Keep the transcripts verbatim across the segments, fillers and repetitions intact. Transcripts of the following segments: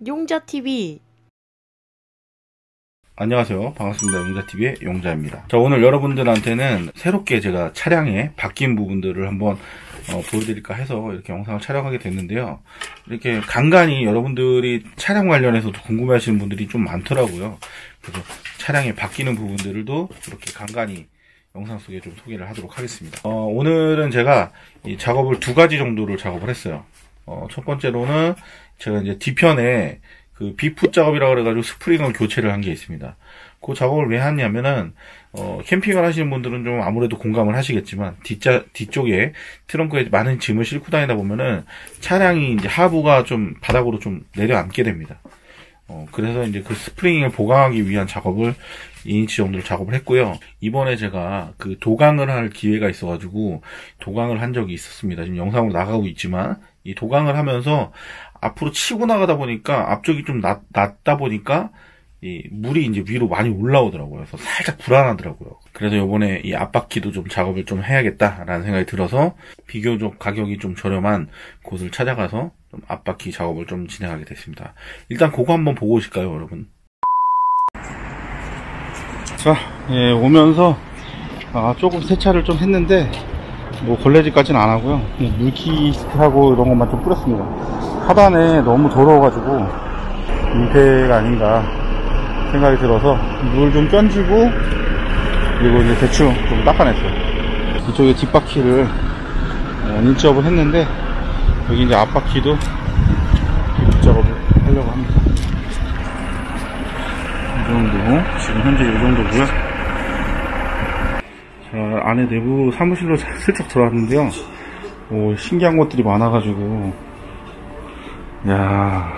용자티비. 안녕하세요. 반갑습니다. 용자티비의 용자입니다. 자, 오늘 여러분들한테는 새롭게 제가 차량에 바뀐 부분들을 한번 어, 보여드릴까 해서 이렇게 영상을 촬영하게 됐는데요. 이렇게 간간히 여러분들이 차량 관련해서도 궁금해 하시는 분들이 좀 많더라고요. 그래서 차량에 바뀌는 부분들도 이렇게 간간히 영상 속에 좀 소개를 하도록 하겠습니다. 어, 오늘은 제가 이 작업을 두 가지 정도를 작업을 했어요. 어, 첫 번째로는 제가 이제 뒤편에 그 비풋 작업이라 그래가지고 스프링을 교체를 한 게 있습니다. 그 작업을 왜 했냐면은 어, 캠핑을 하시는 분들은 좀 아무래도 공감을 하시겠지만 뒷자, 뒤쪽에 트렁크에 많은 짐을 싣고 다니다 보면은 차량이 이제 하부가 좀 바닥으로 좀 내려앉게 됩니다. 어, 그래서 이제 그 스프링을 보강하기 위한 작업을 이 인치 정도로 작업을 했고요. 이번에 제가 그 도강을 할 기회가 있어가지고 도강을 한 적이 있었습니다. 지금 영상으로 나가고 있지만 이 도강을 하면서 앞으로 치고 나가다 보니까 앞쪽이 좀 낮, 낮다 보니까 이 물이 이제 위로 많이 올라오더라고요. 그래서 살짝 불안하더라고요. 그래서 이번에 이 앞바퀴도 좀 작업을 좀 해야겠다라는 생각이 들어서 비교적 가격이 좀 저렴한 곳을 찾아가서 좀 앞바퀴 작업을 좀 진행하게 됐습니다. 일단 그거 한번 보고 오실까요, 여러분? 자, 예, 오면서 아, 조금 세차를 좀 했는데 뭐 걸레질까지는 안 하고요. 물기하고 이런 것만 좀 뿌렸습니다. 하단에 너무 더러워가지고 민폐가 아닌가 생각이 들어서 물 좀 껴주고 그리고 이제 대충 좀 닦아냈어요. 이쪽에 뒷바퀴를 인접을 했는데 여기 이제 앞바퀴도 비풋 작업을 하려고 합니다. 이 정도, 지금 현재 이 정도고요. 자, 안에 내부 사무실로 슬쩍 들어왔는데요. 오, 신기한 것들이 많아가지고, 야,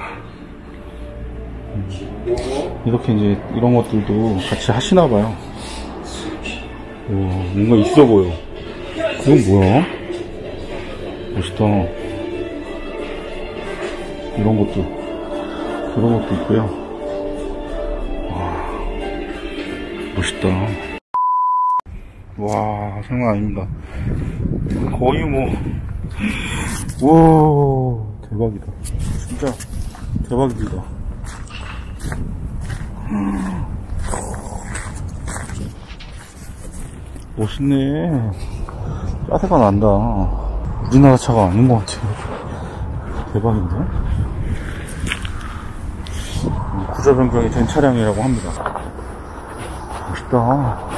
이렇게 이제 이런 것들도 같이 하시나봐요. 오, 뭔가 있어 보여. 그건 뭐야? 멋있다. 이런 것도, 이런 것도 있고요. 멋있다. 와, 장난 아닙니다. 거의 뭐, 와, 대박이다. 진짜 대박입니다. 멋있네. 짜세가 난다. 우리나라 차가 아닌 것 같아요. 대박인데? 구조 변경이 된 차량이라고 합니다. 멋있다.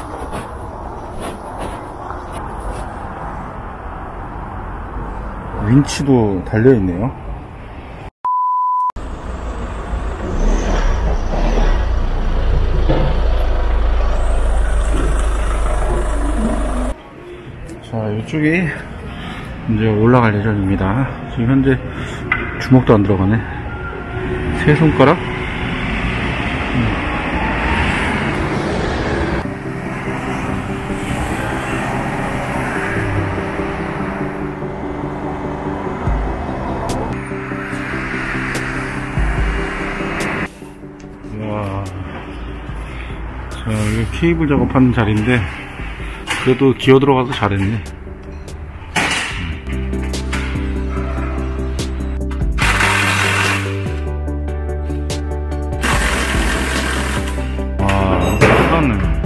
윈치도 달려있네요. 자, 이쪽이 이제 올라갈 예정입니다. 지금 현재 주먹도 안 들어가네. 세 손가락? 음. 자, 여기 케이블 작업하는 자리인데 그래도 기어 들어가서 잘했네. 와, 끝났네.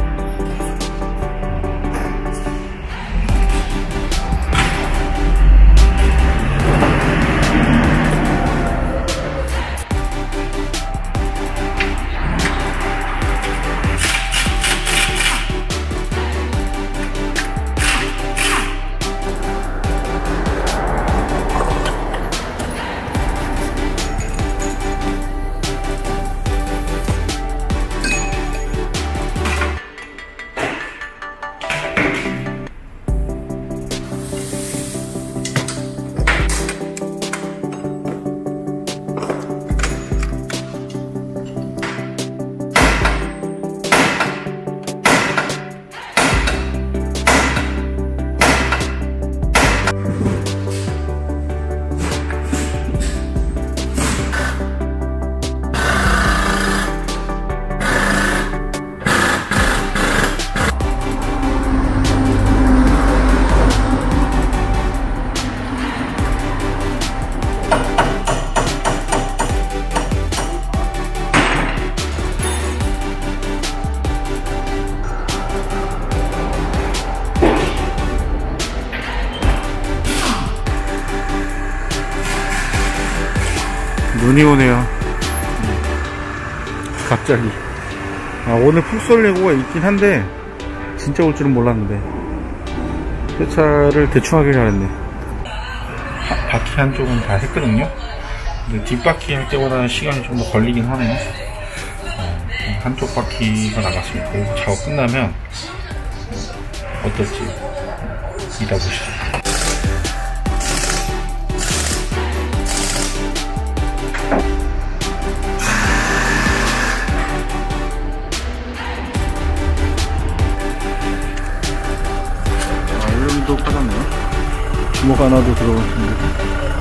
눈이 오네요. 갑자기. 아, 오늘 푹 예고가 있긴 한데 진짜 올 줄은 몰랐는데 세차를 대충 하길 잘했네. 하, 바퀴 한쪽은 다 했거든요. 근데 뒷바퀴 할 때보다는 시간이 좀 더 걸리긴 하네요. 어, 한쪽 바퀴가 나갔습니다. 그리고 작업 끝나면 어떨지 이따 보시죠. 또 빠졌네요. 주먹 하나도 들어갔습니다.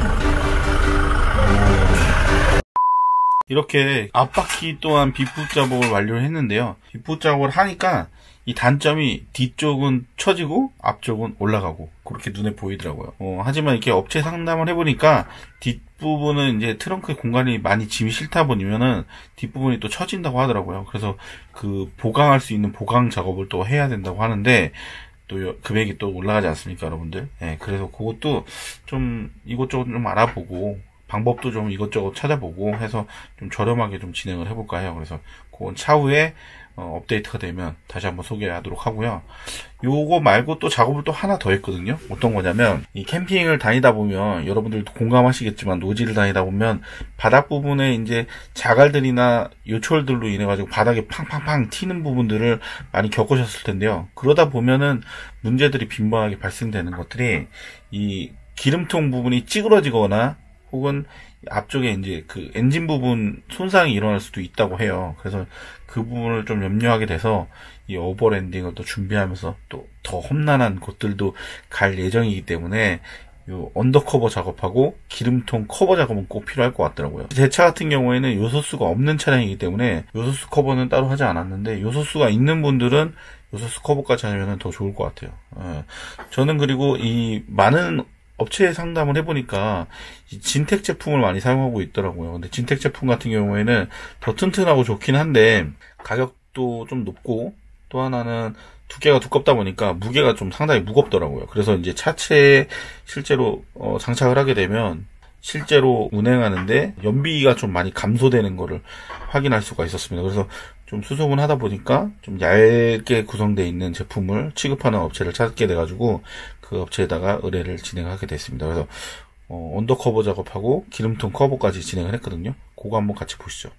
이렇게 앞바퀴 또한 빗부 작업을 완료를 했는데요. 빗부 작업을 하니까 이 단점이 뒤쪽은 처지고 앞쪽은 올라가고 그렇게 눈에 보이더라고요. 어, 하지만 이렇게 업체 상담을 해보니까 뒷부분은 이제 트렁크 공간이 많이 짐이 싫다 보면은 뒷부분이 또 처진다고 하더라고요. 그래서 그 보강할 수 있는 보강 작업을 또 해야 된다고 하는데 또 금액이 또 올라가지 않습니까, 여러분들? 예, 그래서 그것도 좀 이것저것 좀 알아보고 방법도 좀 이것저것 찾아보고 해서 좀 저렴하게 좀 진행을 해볼까 해요. 그래서 그건 차후에 어, 업데이트가 되면 다시 한번 소개하도록 하고요. 요거 말고 또 작업을 또 하나 더 했거든요. 어떤 거냐면 이 캠핑을 다니다 보면 여러분들도 공감하시겠지만 노지를 다니다 보면 바닥 부분에 이제 자갈들이나 요철들로 인해 가지고 바닥에 팡팡팡 튀는 부분들을 많이 겪으셨을 텐데요. 그러다 보면은 문제들이 빈번하게 발생되는 것들이 이 기름통 부분이 찌그러지거나 혹은 앞쪽에 이제 그 엔진 부분 손상이 일어날 수도 있다고 해요. 그래서 그 부분을 좀 염려하게 돼서 이 오버랜딩을 또 준비하면서 또 더 험난한 곳들도 갈 예정이기 때문에 요 언더커버 작업하고 기름통 커버 작업은 꼭 필요할 것 같더라고요. 제 차 같은 경우에는 요소수가 없는 차량이기 때문에 요소수 커버는 따로 하지 않았는데 요소수가 있는 분들은 요소수 커버까지 하면 더 좋을 것 같아요. 예. 저는 그리고 이 많은 업체에 상담을 해보니까 진텍 제품을 많이 사용하고 있더라고요. 근데 진텍 제품 같은 경우에는 더 튼튼하고 좋긴 한데 가격도 좀 높고 또 하나는 두께가 두껍다 보니까 무게가 좀 상당히 무겁더라고요. 그래서 이제 차체에 실제로 어, 장착을 하게 되면 실제로 운행하는데 연비가 좀 많이 감소되는 거를 확인할 수가 있었습니다. 그래서 좀 수소문 하다 보니까 좀 얇게 구성되어 있는 제품을 취급하는 업체를 찾게 돼가지고 그 업체에다가 의뢰를 진행하게 됐습니다. 그래서 어, 언더커버 작업하고 기름통 커버까지 진행을 했거든요. 그거 한번 같이 보시죠.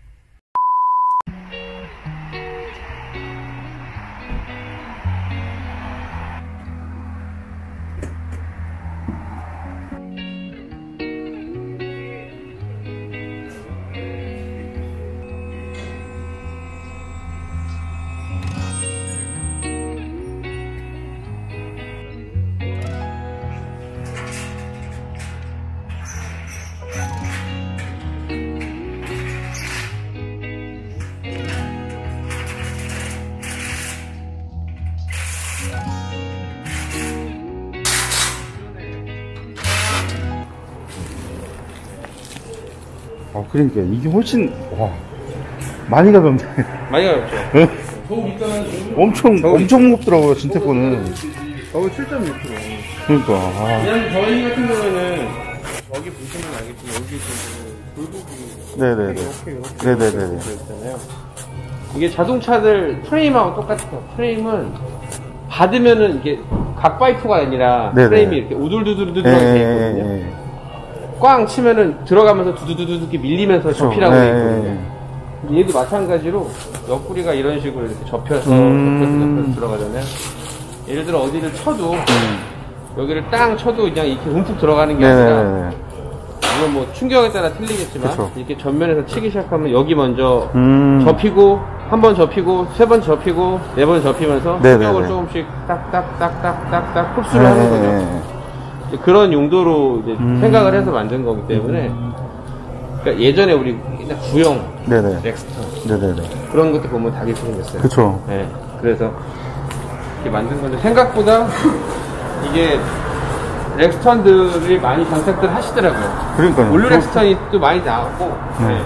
어, 그러니까 이게 훨씬 와 많이 가볍네. 많이 가볍죠. 응? 엄청 엄청 무겁더라고요, 진짜 거는. 어, 칠 점 육 킬로그램. 그러니까. 아. 그냥 저희 같은 경우에는 여기 보시면 알겠지만 여기 지금 돌부분 네네네. 이렇게 이렇게 네네네. 있잖아요. 이게 자동차들 프레임하고 똑같아요. 프레임은 받으면은 이게 각 파이프가 아니라 네네. 프레임이 이렇게 우둘두둘두둘하게 돼 있거든요. 꽝 치면은 들어가면서 두두두두 이렇게 밀리면서 접히라고 돼 있거든요. 얘도 마찬가지로 옆구리가 이런 식으로 이렇게 접혀서 음... 접혀서 접혀서 들어가잖아요. 예를 들어 어디를 쳐도 음. 여기를 땅 쳐도 그냥 이렇게 움푹 들어가는 게 네네. 아니라 물론 뭐 충격에 따라 틀리겠지만 그쵸. 이렇게 전면에서 치기 시작하면 여기 먼저 음... 접히고 한 번 접히고 세 번 접히고 네 번 접히면서 충격을 조금씩 딱딱딱딱딱딱 흡수를 하는 거죠. 그런 용도로 이제 음... 생각을 해서 만든 거기 때문에 음... 그러니까 예전에 우리 구형 네네. 렉스턴 네네네. 그런 것도 보면 다 이렇게 생겼어요. 그쵸. 네. 그래서 이렇게 만든 건데 생각보다 이게 렉스턴들이 많이 장착들 하시더라고요. 그러니까요. 올류 렉스턴이 또 많이 나왔고. 네.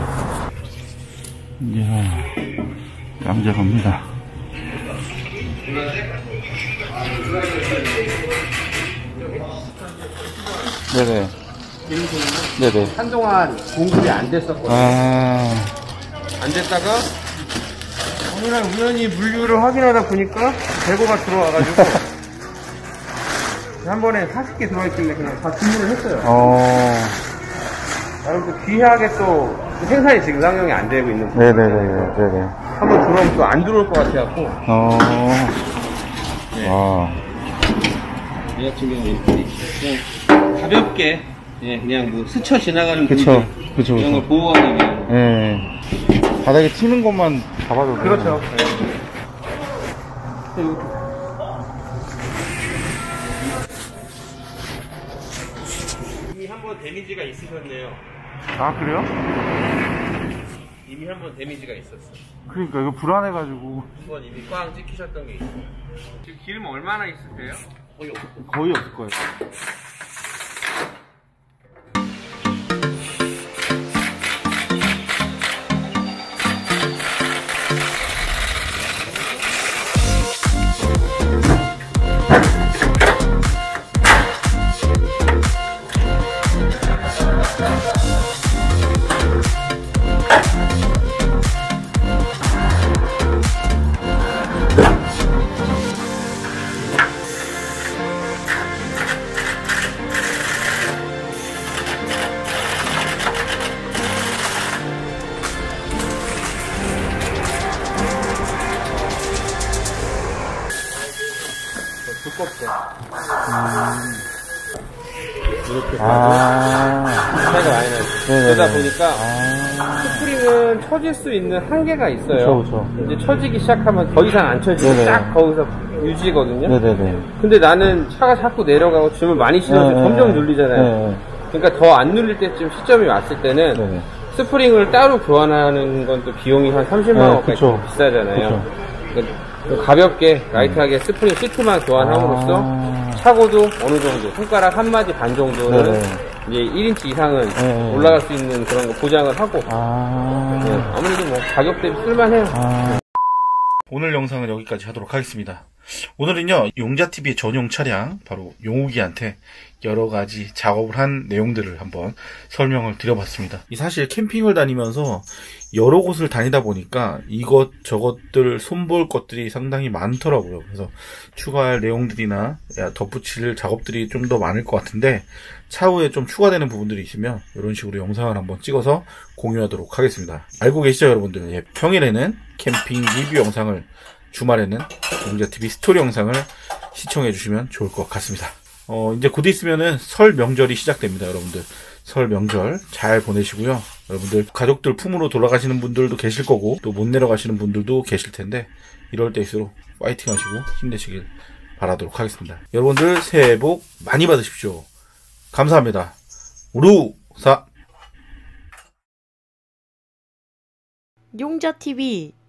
이야, 깜짝합니다. 네네. 기름통은 네네. 한동안 공급이 안 됐었거든요. 아. 안 됐다가 어느 날 우연히 물류를 확인하다 보니까 재고가 들어와가지고 한 번에 사십 개 들어있길래 그냥 다 주문을 했어요. 어. 나름 또 귀하게 또 생산이 지금 상용이 안 되고 있는 거예요. 네네네. 네네. 한번 들어오면 또 안 들어올 것 같아갖고. 어. 네. 아. 이 같은 경우는 이렇게 그냥 가볍게 예, 그냥 뭐 스쳐 지나가는 그쵸. 물들 그쵸. 이런 걸 보호하기 위해. 예. 바닥에 튀는 것만 잡아도 그렇죠. 네. 이미 한번 데미지가 있으셨네요. 아, 그래요? 이미 한번 데미지가 있었어. 그러니까 이거 불안해가지고. 한번 이미 꽝 찍히셨던 게 있어요. 지금 기름 얼마나 있으세요? 거의 없어요. 거의 없을 거예요. 두껍죠. 음. 이렇게 아. 차이가 많이 나요. 네네네. 그러다 보니까 아. 스프링은 처질 수 있는 한계가 있어요. 그쵸, 그쵸. 이제 처지기 시작하면 더 이상 안 처지고 네네. 딱 거기서 유지거든요. 네네네. 근데 나는 차가 자꾸 내려가고 줌을 많이 실어서 네네. 점점 눌리잖아요. 네네. 그러니까 더 안 눌릴 때쯤 시점이 왔을 때는 네네. 스프링을 따로 교환하는 건 또 비용이 한 삼십만 네, 원까지 그쵸. 비싸잖아요. 그러니까 좀 가볍게 라이트하게 스프링 시트만 교환함으로써 아. 차고도 어느 정도 손가락 한 마디 반 정도는 네네. 이제 일 인치 이상은 네네. 올라갈 수 있는 그런 거 보장을 하고 아. 네, 아무래도 뭐 가격 대비 쓸만해요. 아. 오늘 영상은 여기까지 하도록 하겠습니다. 오늘은요, 용자티비의 전용 차량, 바로 용욱이한테 여러 가지 작업을 한 내용들을 한번 설명을 드려봤습니다. 사실 캠핑을 다니면서 여러 곳을 다니다 보니까 이것 저것들 손볼 것들이 상당히 많더라고요. 그래서 추가할 내용들이나 덧붙일 작업들이 좀 더 많을 것 같은데 차후에 좀 추가되는 부분들이 있으면 이런 식으로 영상을 한번 찍어서 공유하도록 하겠습니다. 알고 계시죠, 여러분들? 예, 평일에는 캠핑 리뷰 영상을, 주말에는 용자티비 스토리 영상을 시청해 주시면 좋을 것 같습니다. 어, 이제 곧 있으면은 설 명절이 시작됩니다, 여러분들. 설 명절 잘 보내시고요. 여러분들 가족들 품으로 돌아가시는 분들도 계실 거고 또 못 내려가시는 분들도 계실 텐데 이럴 때일수록 파이팅 하시고 힘내시길 바라도록 하겠습니다. 여러분들 새해 복 많이 받으십시오. 감사합니다. 우루사 용자티비